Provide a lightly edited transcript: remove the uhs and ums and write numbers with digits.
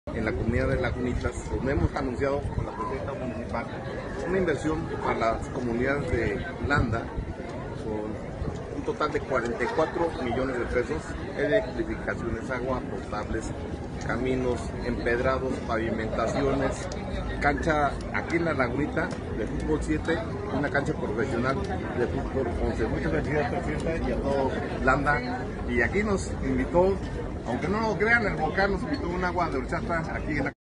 En la comunidad de Lagunitas, donde hemos anunciado con la presidenta municipal una inversión para las comunidades de Landa con un total de 44 millones de pesos, electrificaciones, agua potables, caminos empedrados, pavimentaciones, cancha aquí en la Lagunita de fútbol 7, una cancha profesional de fútbol 11. Muchas gracias, presidenta, y a todos Landa. Y aquí nos invitó, aunque no lo crean, el volcán nos invitó un agua de horchata aquí en la